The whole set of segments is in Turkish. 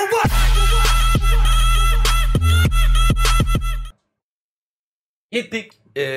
Gittik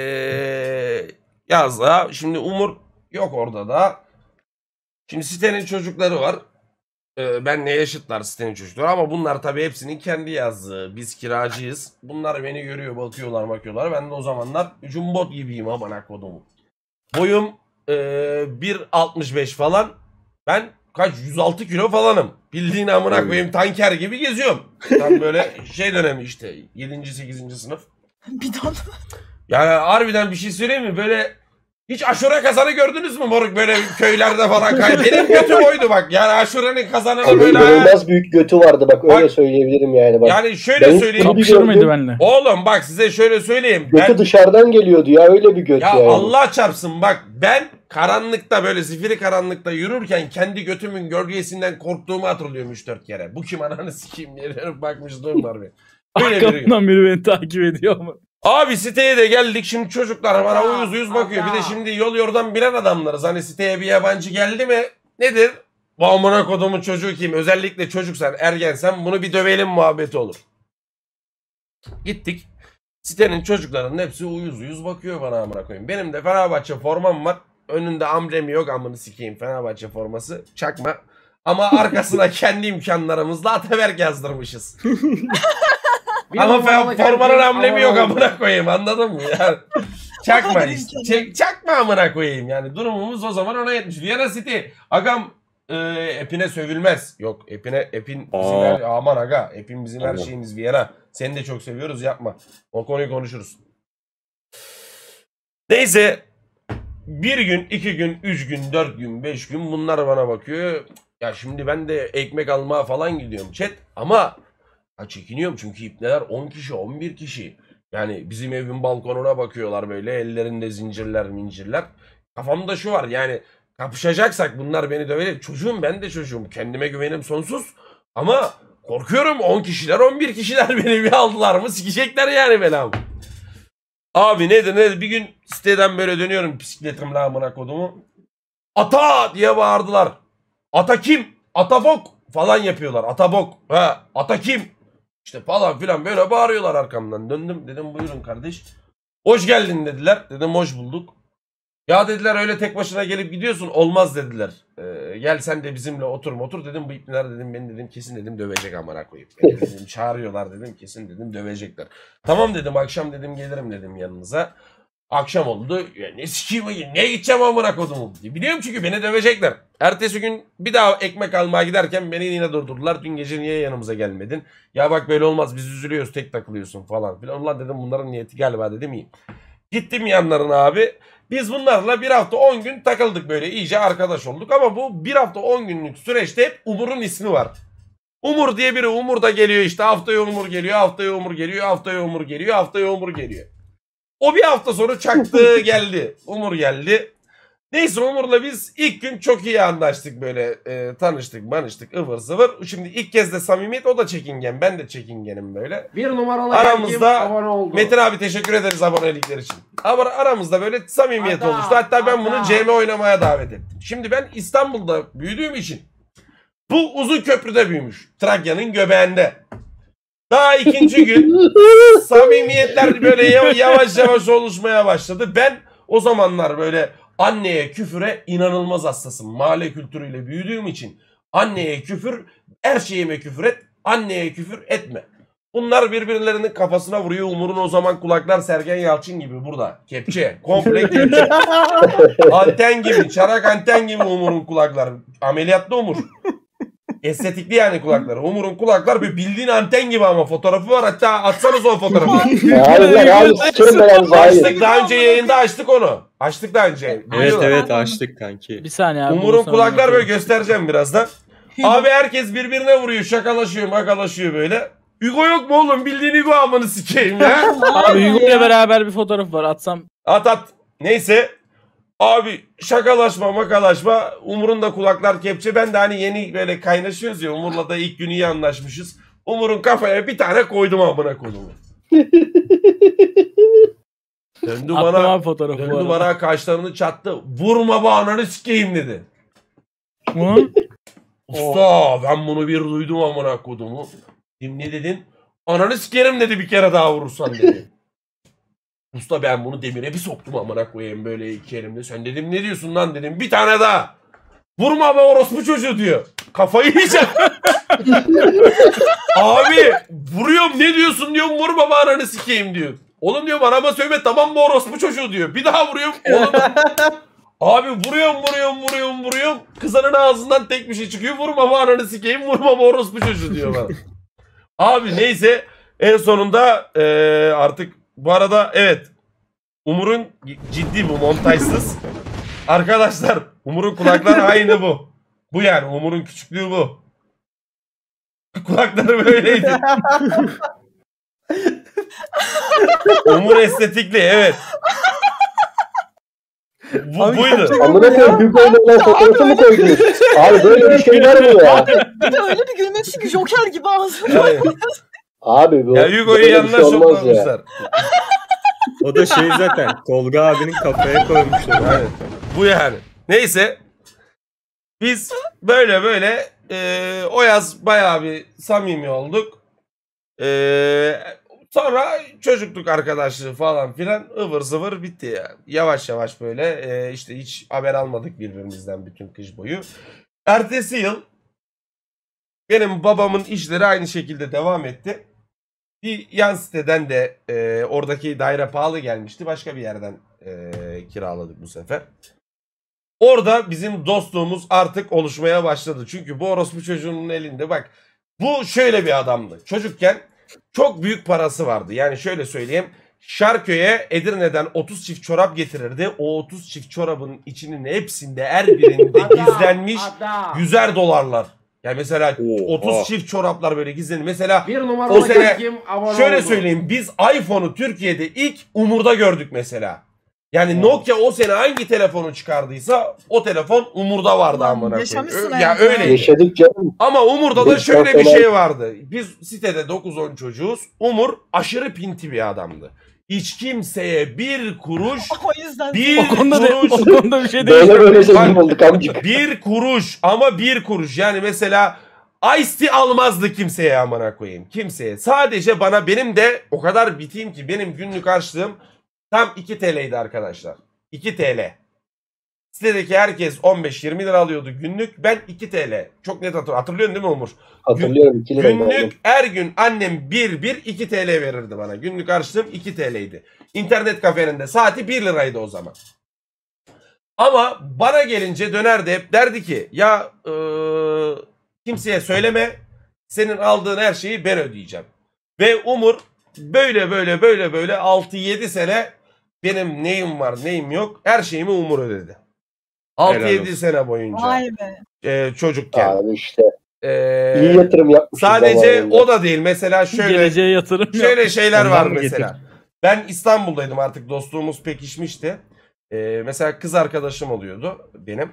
yazda. Şimdi Umur yok orada da. Şimdi sitenin çocukları var. Benle yaşıtlar sitenin çocukları ama bunlar tabii hepsinin kendi yazdığı. Biz kiracıyız. Bunlar beni görüyor, bakıyorlar. Ben de o zamanlar jumbot gibiyim amına kodumu. Boyum 1.65 falan. Ben kaç 106 kilo falanım. Bildiğin amına koyayım tanker gibi geziyorum. Tam böyle şey dönemi işte 7. 8. sınıf. Bidon. Yani harbiden bir şey söyleyeyim mi? Böyle hiç aşure kazanı gördünüz mü moruk böyle köylerde falan benim götüm oydu bak. Yani aşurenin kazanını böyle inanılmaz büyük götü vardı bak öyle söyleyebilirim yani bak. Yani şöyle söyleyeyim. Kapışır mıydı benimle? Oğlum bak size şöyle söyleyeyim. Götü dışarıdan geliyordu ya öyle bir göt ya yani. Allah çarpsın bak ben karanlıkta böyle zifiri karanlıkta yürürken kendi götümün gölgesinden korktuğumu hatırlıyorum 3-4 kere. Bu kim ananı sikeyim diye dönüp bakmışlığım var benim. Arkamdan biri beni takip ediyor mu? Abi siteye de geldik şimdi çocuklar bana uyuz bakıyor. Bir de şimdi yol yordan bilen adamlarız. Hani siteye bir yabancı geldi mi nedir? Bu amına kodumun çocuğu kim? Özellikle çocuksan ergensen bunu bir dövelim muhabbeti olur. Gittik. Sitenin çocuklarının hepsi uyuz bakıyor bana amına koyayım. Benim de Fenerbahçe formam var. Önünde amblemi yok amını sikeyim Fenerbahçe forması. Çakma. Ama arkasına kendi imkanlarımızla Ataberk yazdırmışız. Ama formanın amblemi yok amına koyayım anladın mı yani? Çakma işte. Çakma amına koyayım yani durumumuz o zaman ona yetmiş. Viyana City agam Epin'e sövülmez. Yok Epin bizim her, aman aga Epin bizim her şeyimiz Viyana. Seni de çok seviyoruz yapma. O konuyu konuşuruz. Neyse bir gün, 2 gün, 3 gün, 4 gün, 5 gün bunlar bana bakıyor. Ya şimdi ben de ekmek almaya falan gidiyorum chat ama çekiniyorum çünkü ipneler 10 kişi 11 kişi. Yani bizim evin balkonuna bakıyorlar böyle ellerinde zincirler mincirler. Kafamda şu var yani kapışacaksak bunlar beni dövelim. Çocuğum ben de çocuğum kendime güvenim sonsuz. Ama korkuyorum 10 kişiler 11 kişiler beni bir aldılar mı sikecekler yani belamı. Abi nedir bir gün siteden böyle dönüyorum bisikletimle amına kodumu. Ata diye bağırdılar. Ata kim? Atabok falan yapıyorlar. Atabok. Ha, ata kim? İşte falan filan böyle bağırıyorlar arkamdan. Döndüm dedim buyurun kardeş. Hoş geldin dediler. Dedim hoş bulduk. Ya dediler öyle tek başına gelip gidiyorsun olmaz dediler. Gel sen de bizimle otur dedim bu ipneler dedim beni dedim kesin dedim dövecek amına koyup. Beni dedim çağırıyorlar dedim kesin dedim dövecekler. Tamam dedim akşam dedim gelirim dedim yanınıza. Akşam oldu. Ya ne sikiyim ne gideceğim amına kodumu. Biliyorum çünkü beni dövecekler. Ertesi gün bir daha ekmek almaya giderken beni yine durdurdular. Dün gece niye yanımıza gelmedin? Ya bak böyle olmaz biz üzülüyoruz tek takılıyorsun falan filan. Ulan dedim bunların niyeti galiba dedim iyi. Gittim yanlarına abi. Biz bunlarla 1 hafta 10 gün takıldık böyle iyice arkadaş olduk. Ama bu 1 hafta 10 günlük süreçte hep Umur'un ismi var. Umur diye biri Umur da geliyor işte haftaya Umur geliyor haftaya Umur geliyor haftaya Umur geliyor haftaya Umur geliyor. O bir hafta sonra çaktı geldi. Umur geldi. Neyse Umur'la biz ilk gün çok iyi anlaştık böyle tanıştık manıştık ıvır zıvır. Şimdi ilk kez de samimiyet o da çekingen ben de çekingenim böyle. Bir numaralı aramızda Metin abi teşekkür ederiz abonelikler için. Aramızda böyle samimiyet oluştu. Hatta ben bunu CM oynamaya davet ettim. Şimdi ben İstanbul'da büyüdüğüm için bu uzun köprüde büyümüş. Trakya'nın göbeğinde. Daha 2. gün samimiyetler böyle yavaş yavaş oluşmaya başladı. Ben o zamanlar böyle anneye küfüre inanılmaz hassasım. Mahalle kültürüyle büyüdüğüm için anneye küfür, her şeyime küfür et, anneye küfür etme. Bunlar birbirlerinin kafasına vuruyor. Umur'un o zaman kulaklar Sergen Yalçın gibi burada. Kepçe, komple kepçe. Anten gibi, çarak anten gibi Umur'un kulaklar. Ameliyatlı Umur. Estetikli yani kulakları. Umur'un kulaklar böyle bildiğin anten gibi ama fotoğrafı var. Hatta atsanız o fotoğrafı. Açtık daha önce yayında açtık onu. Açtık daha önce. Evet açtık kanki. Bir saniye abi. Umur'un kulaklar böyle göstereceğim birazdan. Abi herkes birbirine vuruyor. Şakalaşıyor makalaşıyor böyle. Hugo yok mu oğlum? Bildiğin Hugo amını sikeyim ya. Abi Hugo ile beraber bir fotoğraf var atsam. At. Neyse. Abi şakalaşma makalaşma Umur'un da kulaklar kepçe ben de hani yeni böyle kaynaşıyoruz ya Umur'la da ilk gün iyi anlaşmışız. Umur'un kafaya bir tane koydum amına kodumu. Döndü bana kaşlarını çattı. Vurma bu ananı sikeyim dedi. Usta ben bunu bir duydum amına kodumu. Dedim ne dedin? Ananı sikerim dedi bir kere daha vurursan dedi. Usta ben bunu demire bir soktum amına koyayım böyle iki elimle. Sen dedim ne diyorsun lan dedim. Bir tane daha. Vurma be orospu çocuğu diyor. Kafayı yiyeceğim. Abi vuruyorum ne diyorsun diyorum vurma be ananı sikeyim diyor. Oğlum diyorum anama söyleme tamam mı orospu çocuğu diyor. Bir daha vuruyorum. Oğlum. Abi vuruyorum. Kızanın ağzından tek bir şey çıkıyor. Vurma be ananı sikeyim vurma be orospu çocuğu diyor bana. Abi neyse en sonunda artık bu arada evet Umur'un ciddi bu montajsız. Arkadaşlar Umur'un kulakları aynı bu. Bu yani Umur'un küçüklüğü bu. Kulakları böyleydi. Umur estetikli evet. Buydu. Amına koyayım Hugo'yla olan fotoğrafı mı koydunuz? Abi böyle bir şey var mı ya? Bir de öyle bir gülmesi ki Joker gibi ağzını. Yani, Abi bu ya Hugo'yu böyle bir yanına şey olmaz ya. şoklamışlar. O da şey zaten Tolga abinin kafaya koymuşlar. Evet. Bu yani. Neyse. Biz böyle o yaz bayağı bir samimi olduk. Sonra çocukluk arkadaşlığı falan filan ıvır zıvır bitti ya. Yavaş yavaş böyle işte hiç haber almadık birbirimizden bütün kış boyu. Ertesi yıl benim babamın işleri aynı şekilde devam etti. Bir yan siteden de oradaki daire pahalı gelmişti. Başka bir yerden kiraladık bu sefer. Orada bizim dostluğumuz artık oluşmaya başladı. Çünkü bu orospu çocuğunun elinde bak. Bu şöyle bir adamdı. Çocukken çok büyük parası vardı. Yani şöyle söyleyeyim. Şarköy'e Edirne'den 30 çift çorap getirirdi. O 30 çift çorabın içinin hepsinde her birinde gizlenmiş 100'er dolarlar. Yani mesela 30 çift çoraplar böyle gizlenir. Mesela o sene şöyle söyleyeyim. Biz iPhone'u Türkiye'de ilk Umur'da gördük mesela. Yani Nokia o sene hangi telefonu çıkardıysa o telefon Umur'da vardı amına koyayım. Yaşamışsın Ya hayatını. öyle. Yaşadık canım. Ama Umur'da da şöyle bir şey vardı. Biz sitede 9-10 çocuğuz. Umur aşırı pinti bir adamdı. Hiç kimseye bir kuruş, O yüzden bir O konuda bir şey değil. Böyle zengin olduk amcık. bir kuruş ama bir kuruş. Yani mesela Ice-T almazdı kimseye amına koyayım. Kimseye. Sadece bana benim de o kadar biteyim ki benim günlük harçlığım tam 2 TL'ydi arkadaşlar. 2 TL. Sitedeki herkes 15-20 lira alıyordu günlük. Ben 2 TL. Çok net hatırlıyorsun değil mi Umur? Hatırlıyorum 2 lira. Günlük her gün annem 2 TL verirdi bana. Günlük harçlığım 2 TL'ydi. İnternet kafenin de saati 1 liraydı o zaman. Ama bana gelince dönerdi hep derdi ki ya kimseye söyleme senin aldığın her şeyi ben ödeyeceğim. Ve Umur böyle 6-7 sene benim neyim var neyim yok her şeyimi Umur ödedi. 6-7 sene boyunca. Vay be. Çocukken. Abi işte. İyi yatırım yapmışız. Sadece zamanında. o da değil. Mesela Geleceğe yatırım şöyle yapmış. şeyler Ondan var mı mesela. getirdin? Ben İstanbul'daydım artık dostluğumuz pekişmişti. Mesela kız arkadaşım oluyordu benim.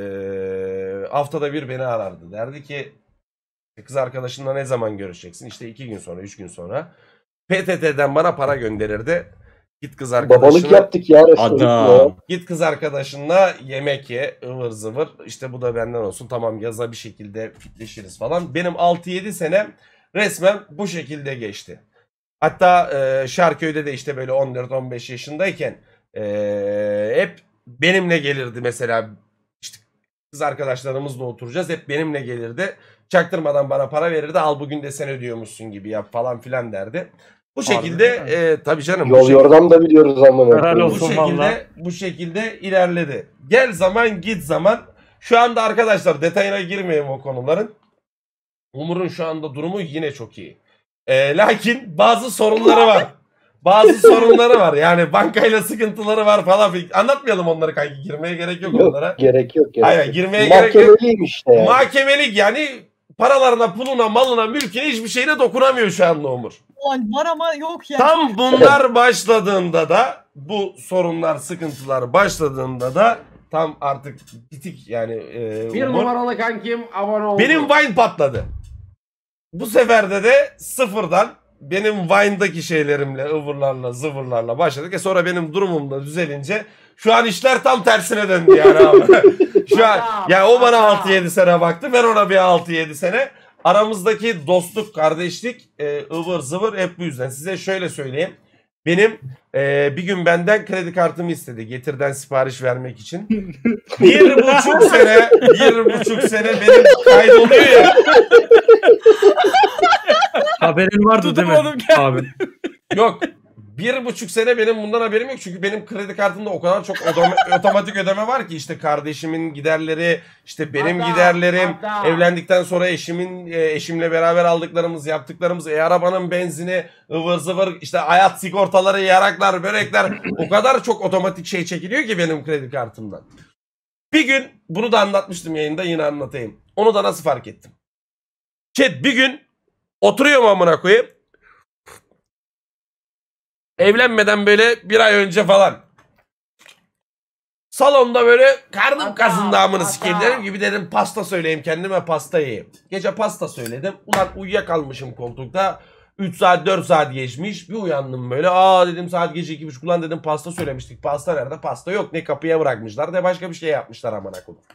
Haftada bir beni arardı. Derdi ki kız arkadaşınla ne zaman görüşeceksin? İşte 2 gün sonra 3 gün sonra. PTT'den bana para gönderirdi. Git kız arkadaşına. Babalık yaptık ya. Adam. Git kız arkadaşınla yemek ye ıvır zıvır işte bu da benden olsun tamam yaza bir şekilde fitleşiriz falan. Benim 6-7 senem resmen bu şekilde geçti. Hatta Şarköy'de de işte böyle 14-15 yaşındayken hep benimle gelirdi mesela işte kız arkadaşlarımızla oturacağız hep benimle gelirdi. Çaktırmadan bana para verirdi al bugün de sen ödüyormuşsun gibi yap falan filan derdi. Bu şekilde tabii canım. Yol yordam da biliyoruz ama. Helal olsun. Bu şekilde ilerledi. Gel zaman git zaman. Şu anda arkadaşlar detayına girmeyeyim o konuların. Umur'un şu anda durumu yine çok iyi. Lakin bazı sorunları var. Bazı sorunları var. Yani bankayla sıkıntıları var falan. Anlatmayalım onları kanki. Girmeye gerek yok onlara. Gerek yok. Hayır girmeye gerek yok. Mahkemeliyim işte yani. Mahkemelik yani paralarına, puluna, malına, mülküne hiçbir şeyine dokunamıyor şu anda Umur. Ulan var ama yok ya. Tam bunlar başladığında da bu sorunlar, sıkıntılar başladığında da tam artık bitik yani. Bir Umur. numaralı kankim abone oldu. Benim Vine patladı. Bu seferde de sıfırdan benim Vine'daki şeylerimle, ıvırlarla, zıvırlarla başladık. Sonra benim durumum da düzelince Şu an işler tam tersine döndü yani abi. Şu an yani o bana 6-7 sene baktı. Ben ona bir 6-7 sene. Aramızdaki dostluk, kardeşlik, ıvır zıvır hep bu yüzden. Size şöyle söyleyeyim. Benim bir gün benden kredi kartımı istedi. Getir'den sipariş vermek için. 1,5 sene benim kaydoluyor ya. Haberin vardı değil mi Tutamadım kendimi. abi? Yok. 1,5 sene benim bundan haberim yok. Çünkü benim kredi kartımda o kadar çok otomatik ödeme var ki işte kardeşimin giderleri, işte benim giderlerim, evlendikten sonra eşimle beraber aldıklarımız, yaptıklarımız, arabanın benzini, ıvır zıvır, işte hayat sigortaları, yaraklar, börekler, o kadar çok otomatik şey çekiliyor ki benim kredi kartımdan. Bir gün bunu da anlatmıştım yayında, yine anlatayım. Onu da nasıl fark ettim? Bir gün oturuyorum amına koyayım. Evlenmeden böyle bir ay önce falan. Salonda böyle karnım kazındı amını sikeyim. Dedim gibi dedim pasta söyleyeyim kendime, pasta yiyeyim. Gece pasta söyledim. Ulan uyuyakalmışım koltukta. 3 saat 4 saat geçmiş. Bir uyandım böyle. Dedim saat gece 2.30. Ulan dedim pasta söylemiştik. Pasta nerede? Pasta yok. Ne kapıya bırakmışlar ne başka bir şey yapmışlar amına koyayım.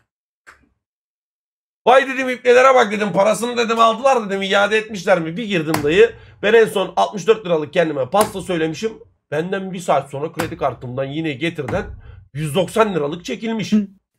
Vay dedim ipnelere bak dedim, parasını dedim aldılar dedim, iade etmişler mi? Bir girdim dayı. Ben en son 64 liralık kendime pasta söylemişim. Benden bir saat sonra kredi kartımdan yine Getir'den 190 liralık çekilmiş.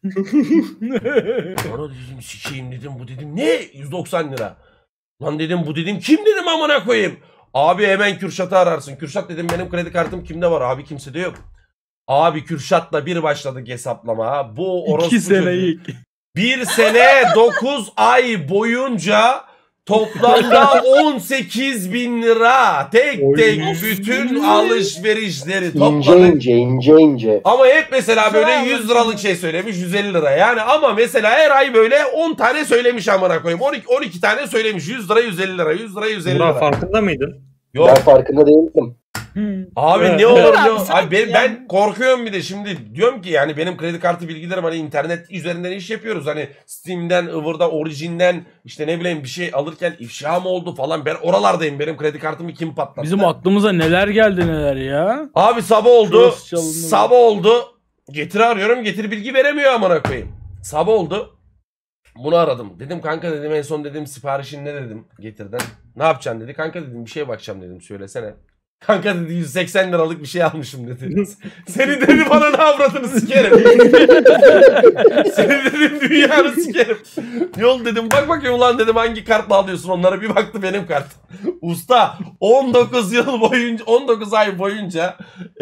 Sonra dedim sikeyim dedim, bu dedim ne 190 lira. Lan dedim bu dedim kim dedim amına koyayım. Abi hemen Kürşat'ı ararsın. Kürşat dedim benim kredi kartım kimde var? Abi kimsede yok. Abi Kürşat'la bir başladık hesaplama. Bu orospu 2 sene ilk. 1 sene 9 ay boyunca toplamda 18 bin lira. Tek tek bütün alışverişleri topladık. İnce. Ama hep mesela böyle 100 liralık şey söylemiş, 150 lira. Yani ama mesela her ay böyle 10 tane söylemiş amına koyayım. 12 tane söylemiş. 100 lira 150 lira. 100 lira 150 lira. Bundan farkında mıydın? Yok. Ben farkında değildim. Abi ne olur ne olur. Abi, Abi ben korkuyorum bir de şimdi diyorum ki yani benim kredi kartı bilgilerim hani internet üzerinden iş yapıyoruz. Hani Steam'den, Ivır'da, Origin'den işte ne bileyim bir şey alırken ifşa mı oldu falan. Ben oralardayım. Benim kredi kartımı kim patlattı? Bizim aklımıza neler geldi neler ya. Abi sabah oldu. Cross çalındı. Sabah oldu. Getir arıyorum. Getir bilgi veremiyor amına koyayım. Sabah oldu. Bunu aradım. Dedim kanka dedim en son dedim siparişin ne dedim Getir'den. Ne yapacaksın dedi. Kanka dedim bir şeye bakacağım dedim, söylesene. Kanka dedi 180 liralık bir şey almışım dedi. Seni dedi bana ne avradını sikerim. Seni dedim dünyanı sikerim. Yol dedim bak bakayım ulan dedim hangi kartla alıyorsun onlara, bir baktı benim kart. Usta 19 yıl boyunca 19 ay boyunca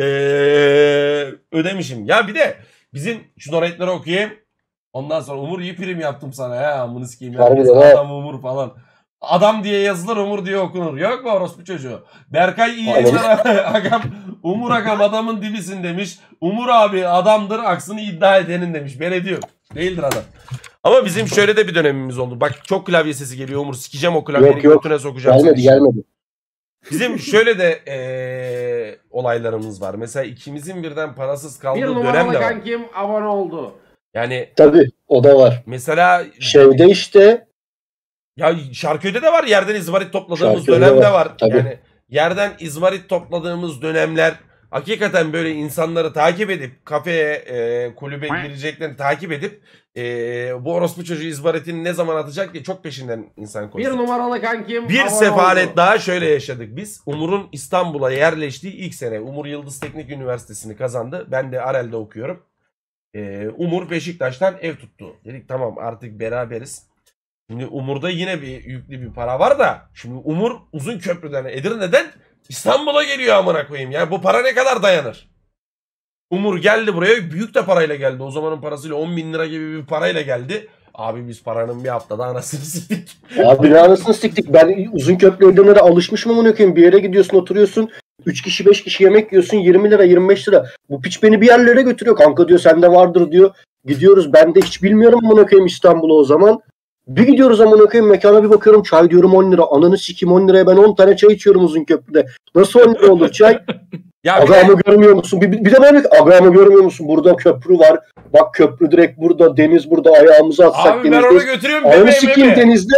ödemişim. Ya bir de bizim şu donetleri okuyayım. Ondan sonra Umur iyi prim yaptım sana ya amını sikeyim. Adam Umur falan. Adam diye yazılır, Umur diye okunur. Yok mu orospu çocuğu? Berkay iyi yayınlar agam. Umur agam adamın dibisin demiş. Umur abi adamdır, aksını iddia edenin demiş. Ben ediyorum. Değildir adam. Ama bizim şöyle de bir dönemimiz oldu. Bak çok klavye sesi geliyor Umur. Sikeceğim o klavyeyi, götüne sokacağım. Gelmedi. Bizim şöyle de olaylarımız var. Mesela ikimizin birden parasız kaldığı Bir dönem numaralı de var. kankim abone oldu. Yani Tabii o da var. mesela Şeyde işte ya Şarköy'de de var, yerden izmarit topladığımız Şarköy'de dönem de var, var. tabii. Yani yerden izmarit topladığımız dönemler hakikaten böyle insanları takip edip kafeye, kulübe gireceklerini takip edip bu orospu çocuğu izmaritini ne zaman atacak diye çok peşinden insan Bir koştu. numaralı kankim Bir abone sefalet oldu. daha şöyle yaşadık biz. Umur'un İstanbul'a yerleştiği ilk sene. Umur Yıldız Teknik Üniversitesi'ni kazandı. Ben de Arel'de okuyorum. Umur Beşiktaş'tan ev tuttu. Dedik tamam artık beraberiz. Şimdi Umur'da yine bir yüklü bir para var da şimdi Umur Uzunköprü'den Edirne'den İstanbul'a geliyor amına koyayım. Yani bu para ne kadar dayanır? Umur geldi buraya, büyük de parayla geldi. O zamanın parasıyla 10 bin lira gibi bir parayla geldi. Abi biz paranın bir haftada anasını siktik. abi ne anasını siktik. Ben Uzunköprü Edirne'de alışmışım amına koyayım. Bir yere gidiyorsun oturuyorsun. 3 kişi 5 kişi yemek yiyorsun 20 lira 25 lira. Bu piç beni bir yerlere götürüyor. Kanka diyor sende vardır diyor. Gidiyoruz, ben de hiç bilmiyorum amına koyayım İstanbul'a o zaman. Bir gidiyoruz amına koyayım mekana, bir bakıyorum çay diyorum 10 lira. Ananı sikeyim 10 liraya ben 10 tane çay içiyorum Uzunköprü'de. Nasıl 10 lira olur çay? Ya Agağımı görmüyor musun? Bir de böyle agağımı görmüyor musun? Burada köprü var. Bak köprü direkt burada, deniz burada, ayağımızı atsak abi ben denizde. onu götürüyorum Ananı bebeğim sikeyim bebeğim. denizde.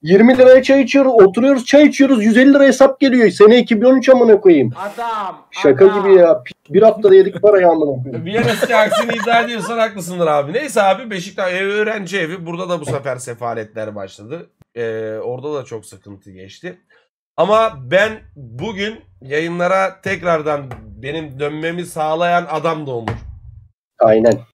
20 liraya çay içiyoruz. Oturuyoruz çay içiyoruz. 150 lira hesap geliyor. Sene 2013 amına koyayım. Adam. Şaka adam. gibi ya. Bir haftada yedik parayı amına koyayım. Bir eski aksini iddia ediyorsan haklısındır abi. Neyse abi Beşiktaş öğrenci evi. Burada da bu sefer sefaletler başladı. Orada da çok sıkıntı geçti. Ama ben bugün yayınlara tekrardan benim dönmemi sağlayan adam da Onur. Aynen.